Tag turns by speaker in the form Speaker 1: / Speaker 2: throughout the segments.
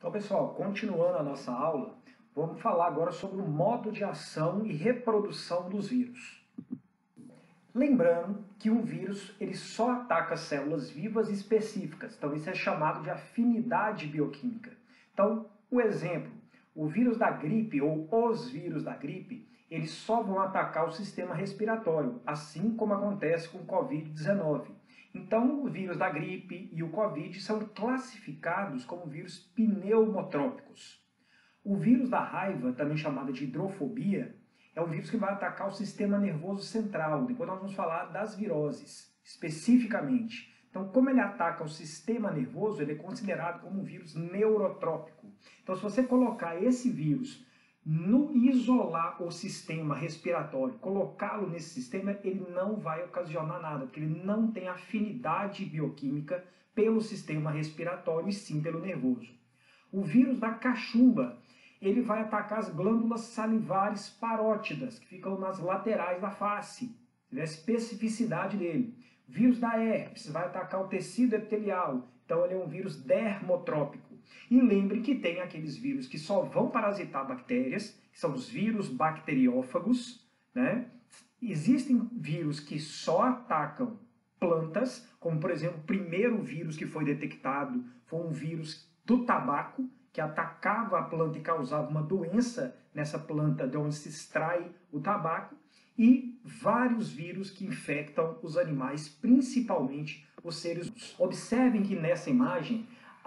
Speaker 1: Então, pessoal, continuando a nossa aula, vamos falar agora sobre o modo de ação e reprodução dos vírus. Lembrando que um vírus ele só ataca células vivas específicas, então isso é chamado de afinidade bioquímica. Então, o exemplo, o vírus da gripe ou os vírus da gripe, eles só vão atacar o sistema respiratório, assim como acontece com o Covid-19. Então, o vírus da gripe e o Covid são classificados como vírus pneumotrópicos. O vírus da raiva, também chamado de hidrofobia, é um vírus que vai atacar o sistema nervoso central. Depois nós vamos falar das viroses, especificamente. Então, como ele ataca o sistema nervoso, ele é considerado como um vírus neurotrópico. Então, se você colocar esse vírus isolar o sistema respiratório, colocá-lo nesse sistema, ele não vai ocasionar nada, porque ele não tem afinidade bioquímica pelo sistema respiratório e sim pelo nervoso. O vírus da cachumba, ele vai atacar as glândulas salivares parótidas, que ficam nas laterais da face. É a especificidade dele. O vírus da herpes vai atacar o tecido epitelial, então ele é um vírus dermotrópico. E lembre que tem aqueles vírus que só vão parasitar bactérias, que são os vírus bacteriófagos, né? Existem vírus que só atacam plantas, como por exemplo o primeiro vírus que foi detectado foi um vírus do tabaco, que atacava a planta e causava uma doença nessa planta de onde se extrai o tabaco, e vários vírus que infectam os animais, principalmente os seres humanos. Observem que nessa imagem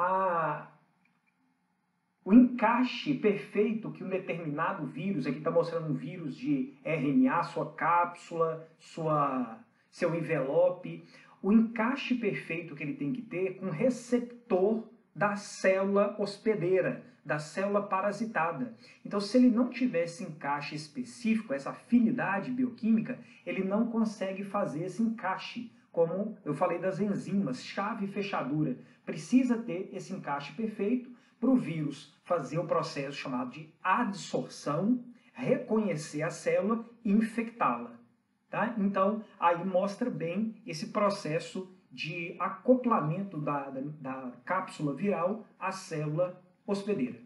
Speaker 1: o encaixe perfeito que um determinado vírus, aqui está mostrando um vírus de RNA, sua cápsula, seu envelope, o encaixe perfeito que ele tem que ter com o receptor da célula hospedeira, da célula parasitada. Então, se ele não tiver esse encaixe específico, essa afinidade bioquímica, ele não consegue fazer esse encaixe. Como eu falei das enzimas, chave e fechadura. Precisa ter esse encaixe perfeito para o vírus fazer o processo chamado de adsorção, reconhecer a célula e infectá-la. Tá? Então, aí mostra bem esse processo de acoplamento da cápsula viral à célula hospedeira.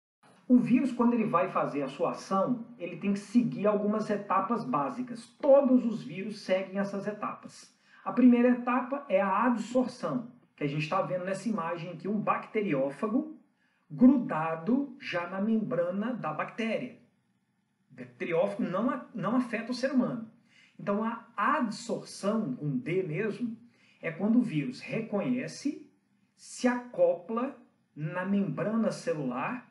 Speaker 1: O vírus, quando ele vai fazer a sua ação, ele tem que seguir algumas etapas básicas. Todos os vírus seguem essas etapas. A primeira etapa é a adsorção, que a gente está vendo nessa imagem aqui, um bacteriófago grudado já na membrana da bactéria. O bacteriófago não afeta o ser humano. Então, a adsorção, com D mesmo, é quando o vírus reconhece, se acopla na membrana celular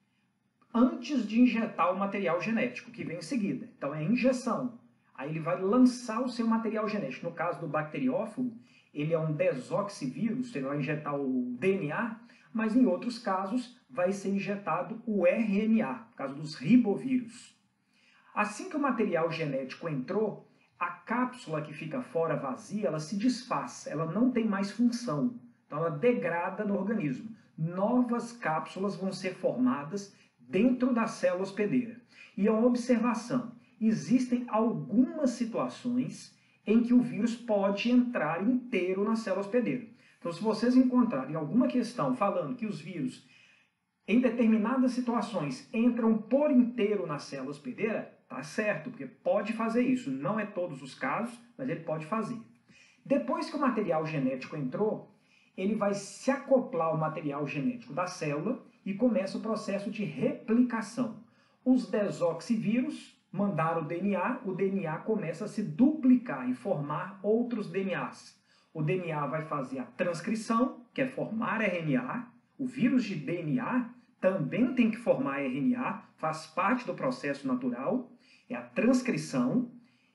Speaker 1: antes de injetar o material genético, que vem em seguida. Então, é a injeção. Aí ele vai lançar o seu material genético. No caso do bacteriófago, ele é um desoxivírus, ele vai injetar o DNA, mas em outros casos vai ser injetado o RNA, no caso dos ribovírus. Assim que o material genético entrou, a cápsula que fica fora vazia, ela se desfaz, ela não tem mais função. Então ela degrada no organismo. Novas cápsulas vão ser formadas dentro da célula hospedeira. E é uma observação, existem algumas situações em que o vírus pode entrar inteiro na célula hospedeira. Então se vocês encontrarem alguma questão falando que os vírus, em determinadas situações, entram por inteiro na célula hospedeira, tá certo, porque pode fazer isso. Não é todos os casos, mas ele pode fazer. Depois que o material genético entrou, ele vai se acoplar ao material genético da célula e começa o processo de replicação. Os desoxivírus mandaram o DNA começa a se duplicar e formar outros DNAs. O DNA vai fazer a transcrição, que é formar RNA. O vírus de DNA também tem que formar RNA, faz parte do processo natural, é a transcrição,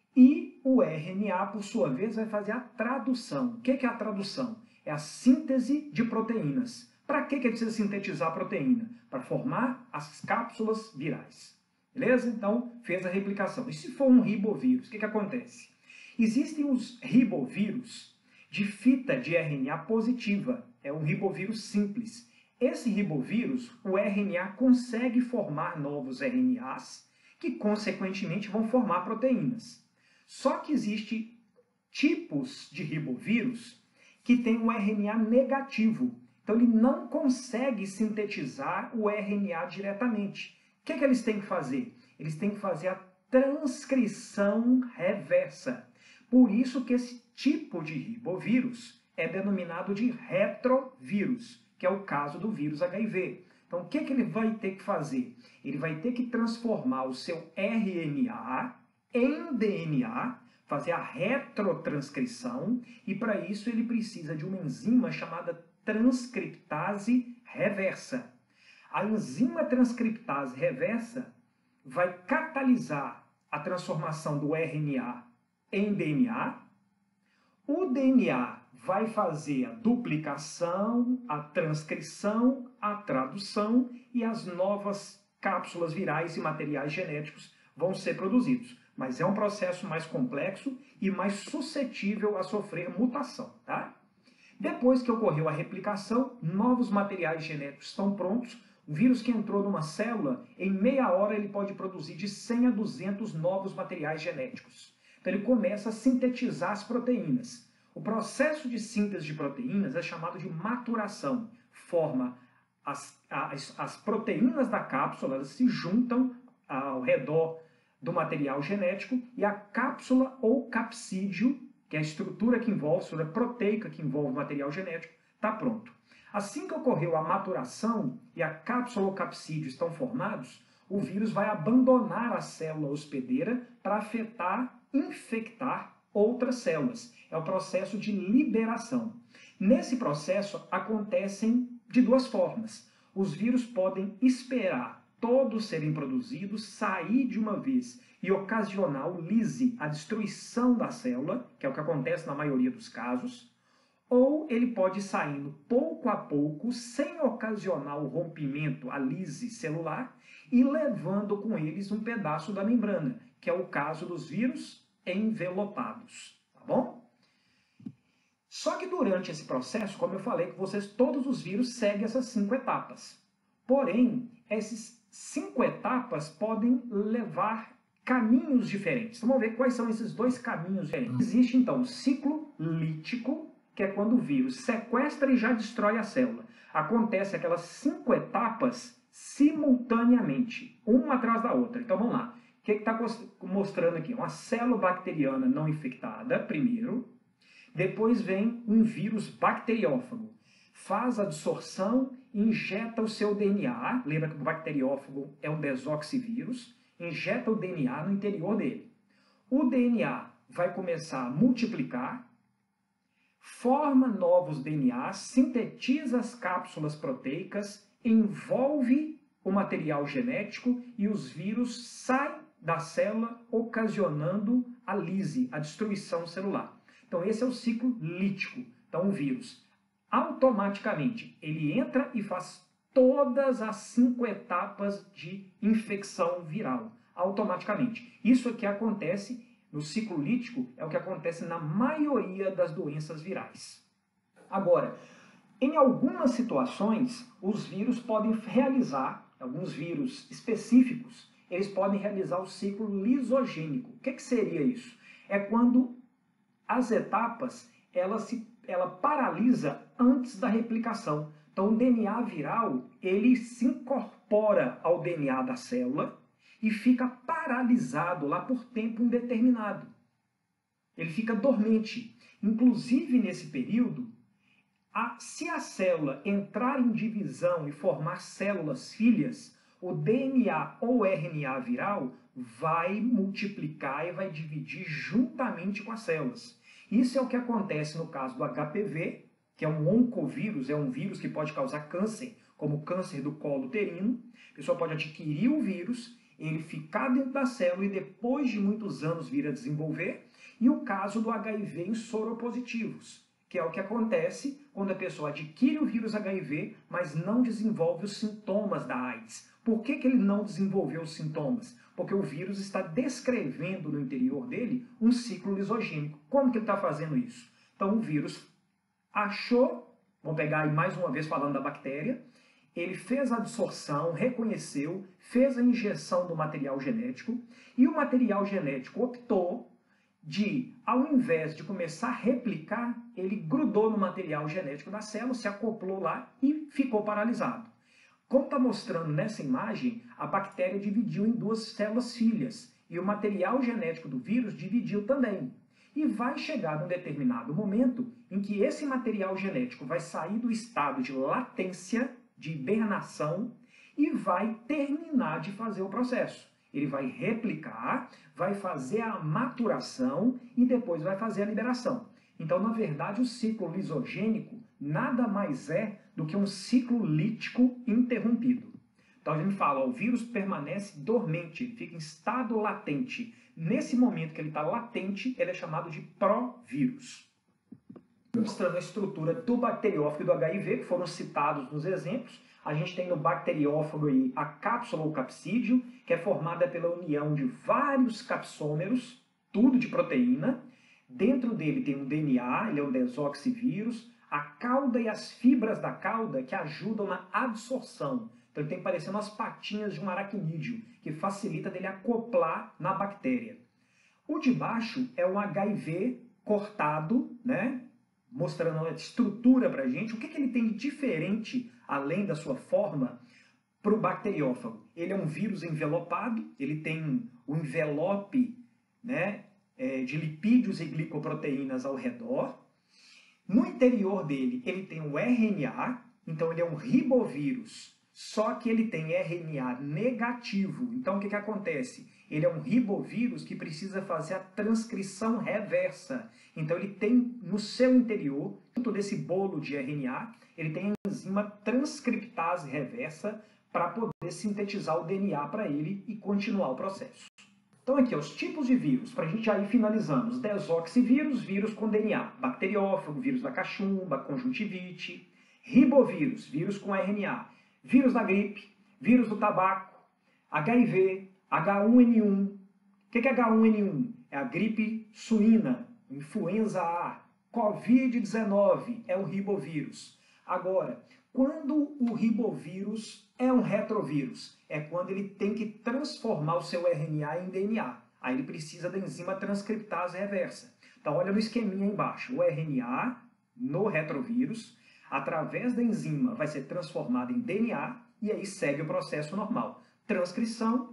Speaker 1: e o RNA, por sua vez, vai fazer a tradução. O que é a tradução? É a síntese de proteínas. Para que precisa sintetizar a proteína? Para formar as cápsulas virais. Beleza? Então, fez a replicação. E se for um ribovírus, o que acontece? Existem os ribovírus de fita de RNA positiva. É um ribovírus simples. Esse ribovírus, o RNA consegue formar novos RNAs que, consequentemente, vão formar proteínas. Só que existem tipos de ribovírus que têm um RNA negativo. Então ele não consegue sintetizar o RNA diretamente. O que eles têm que fazer? Eles têm que fazer a transcrição reversa. Por isso que esse tipo de ribovírus é denominado de retrovírus, que é o caso do vírus HIV. Então, o que ele vai ter que fazer? Ele vai ter que transformar o seu RNA em DNA, fazer a retrotranscrição, e para isso ele precisa de uma enzima chamada transcriptase reversa. A enzima transcriptase reversa vai catalisar a transformação do RNA em DNA. O DNA vai fazer a duplicação, a transcrição, a tradução, e as novas cápsulas virais e materiais genéticos vão ser produzidos. Mas é um processo mais complexo e mais suscetível a sofrer mutação, tá? Depois que ocorreu a replicação, novos materiais genéticos estão prontos. O vírus que entrou numa célula, em meia hora ele pode produzir de 100 a 200 novos materiais genéticos. Então ele começa a sintetizar as proteínas. O processo de síntese de proteínas é chamado de maturação. Forma as proteínas da cápsula, elas se juntam ao redor do material genético, e a cápsula ou capsídeo, que é a estrutura que envolve, a estrutura proteica que envolve o material genético, está pronto. Assim que ocorreu a maturação e a cápsula ou capsídeo estão formados, o vírus vai abandonar a célula hospedeira para afetar, infectar outras células. É o processo de liberação. Nesse processo acontecem de duas formas. Os vírus podem esperar todos serem produzidos, sair de uma vez e ocasionar o lyse, a destruição da célula, que é o que acontece na maioria dos casos, ou ele pode ir saindo pouco a pouco, sem ocasionar o rompimento, a lyse celular, e levando com eles um pedaço da membrana, que é o caso dos vírus envelopados, tá bom? Só que durante esse processo, como eu falei com vocês, todos os vírus seguem essas 5 etapas. Porém, essas 5 etapas podem levar caminhos diferentes. Então, vamos ver quais são esses 2 caminhos diferentes. Existe, então, o ciclo lítico, que é quando o vírus sequestra e já destrói a célula. Acontece aquelas 5 etapas simultaneamente, uma atrás da outra. Então, vamos lá. O que está mostrando aqui? Uma célula bacteriana não infectada, primeiro. Depois vem um vírus bacteriófago. Faz a absorção, injeta o seu DNA. Lembra que o bacteriófago é um desoxivírus. Injeta o DNA no interior dele. O DNA vai começar a multiplicar, forma novos DNAs, sintetiza as cápsulas proteicas, envolve o material genético e os vírus saem da célula, ocasionando a lise, a destruição celular. Então esse é o ciclo lítico. Então o vírus, automaticamente, ele entra e faz todas as 5 etapas de infecção viral, automaticamente. Isso que acontece no ciclo lítico é o que acontece na maioria das doenças virais. Agora, em algumas situações, os vírus podem realizar, alguns vírus específicos, eles podem realizar o ciclo lisogênico. O que seria isso? É quando as etapas, ela paralisa antes da replicação. Então, o DNA viral, ele se incorpora ao DNA da célula e fica paralisado lá por tempo indeterminado. Ele fica dormente. Inclusive, nesse período, se a célula entrar em divisão e formar células filhas, o DNA ou RNA viral vai multiplicar e vai dividir juntamente com as células. Isso é o que acontece no caso do HPV, que é um oncovírus, é um vírus que pode causar câncer, como o câncer do colo uterino. A pessoa pode adquirir o vírus, ele ficar dentro da célula e depois de muitos anos vir a desenvolver. E o caso do HIV em soropositivos, que é o que acontece quando a pessoa adquire o vírus HIV, mas não desenvolve os sintomas da AIDS. Por que ele não desenvolveu os sintomas? Porque o vírus está descrevendo no interior dele um ciclo lisogênico. Como que ele está fazendo isso? Então o vírus achou, vamos pegar aí mais uma vez falando da bactéria, ele fez a absorção, reconheceu, fez a injeção do material genético, e o material genético optou ao invés de começar a replicar, ele grudou no material genético da célula, se acoplou lá e ficou paralisado. Como está mostrando nessa imagem, a bactéria dividiu em duas células filhas e o material genético do vírus dividiu também. E vai chegar num determinado momento em que esse material genético vai sair do estado de latência, de hibernação, e vai terminar de fazer o processo. Ele vai replicar, vai fazer a maturação e depois vai fazer a liberação. Então, na verdade, o ciclo lisogênico nada mais é do que um ciclo lítico interrompido. Então a gente fala, ó, o vírus permanece dormente, fica em estado latente. Nesse momento que ele está latente, ele é chamado de provírus. Mostrando a estrutura do bacteriófago e do HIV, que foram citados nos exemplos, a gente tem no bacteriófago aí a cápsula ou capsídeo, que é formada pela união de vários capsômeros, tudo de proteína. Dentro dele tem um DNA, ele é um desoxivírus, a cauda e as fibras da cauda que ajudam na absorção. Então ele tem parecendo as patinhas de um aracnídeo, que facilita dele acoplar na bactéria. O de baixo é um HIV cortado, né? Mostrando a estrutura para a gente. O que ele tem de diferente, além da sua forma, para o bacteriófago? Ele é um vírus envelopado, ele tem um envelope, né, de lipídios e glicoproteínas ao redor. No interior dele, ele tem o RNA, então ele é um ribovírus, só que ele tem RNA negativo. Então o que acontece? Ele é um ribovírus que precisa fazer a transcrição reversa. Então ele tem no seu interior, dentro desse bolo de RNA, ele tem a enzima transcriptase reversa para poder sintetizar o DNA para ele e continuar o processo. Então aqui, os tipos de vírus, para a gente já ir finalizando. Os desoxivírus, vírus com DNA. Bacteriófago, vírus da cachumba, conjuntivite. Ribovírus, vírus com RNA. Vírus da gripe, vírus do tabaco, HIV, H1N1. O que é H1N1? É a gripe suína, influenza A. Covid-19 é um ribovírus. Agora, quando o ribovírus é um retrovírus, é quando ele tem que transformar o seu RNA em DNA. Aí ele precisa da enzima transcriptase reversa. Então olha no esqueminha aí embaixo. O RNA no retrovírus, através da enzima, vai ser transformado em DNA e aí segue o processo normal. Transcrição,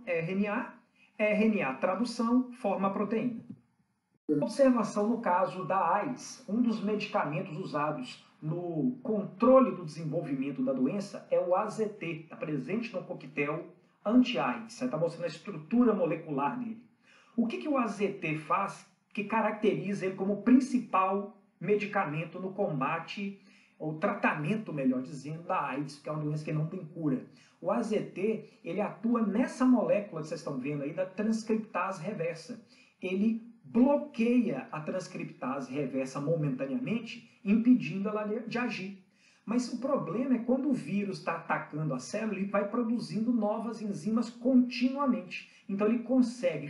Speaker 1: RNA, tradução, forma a proteína. Observação no caso da AIDS. Um dos medicamentos usados no controle do desenvolvimento da doença é o AZT, está presente no coquetel anti-AIDS. Está mostrando a estrutura molecular dele. O que o AZT faz que caracteriza ele como o principal medicamento no combate, ou tratamento, melhor dizendo, da AIDS, que é uma doença que não tem cura? O AZT, ele atua nessa molécula que vocês estão vendo aí, da transcriptase reversa. Ele bloqueia a transcriptase reversa momentaneamente, impedindo ela de agir. Mas o problema é quando o vírus está atacando a célula, ele vai produzindo novas enzimas continuamente. Então ele consegue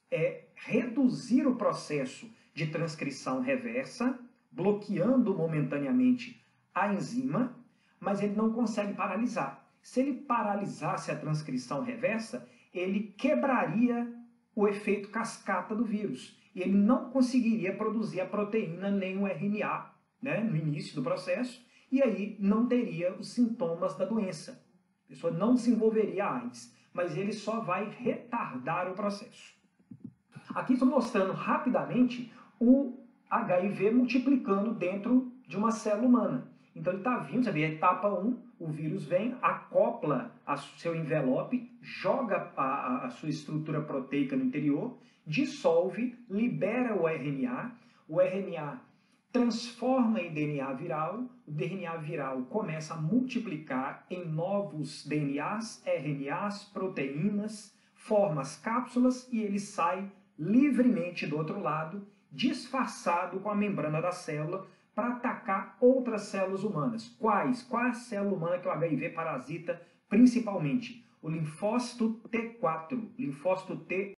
Speaker 1: reduzir o processo de transcrição reversa, bloqueando momentaneamente a enzima, mas ele não consegue paralisar. Se ele paralisasse a transcrição reversa, ele quebraria o efeito cascata do vírus. E ele não conseguiria produzir a proteína nem o RNA, né, no início do processo, e aí não teria os sintomas da doença. A pessoa não desenvolveria AIDS, mas ele só vai retardar o processo. Aqui estou mostrando rapidamente o HIV multiplicando dentro de uma célula humana. Então ele está vindo, você vê, a etapa 1, o vírus vem, acopla o seu envelope, joga a sua estrutura proteica no interior, dissolve, libera o RNA transforma em DNA viral, o DNA viral começa a multiplicar em novos DNAs, RNAs, proteínas, forma as cápsulas e ele sai livremente do outro lado, disfarçado com a membrana da célula, para atacar outras células humanas. Quais? Qual é a célula humana que o HIV parasita principalmente? O linfócito T4, linfócito T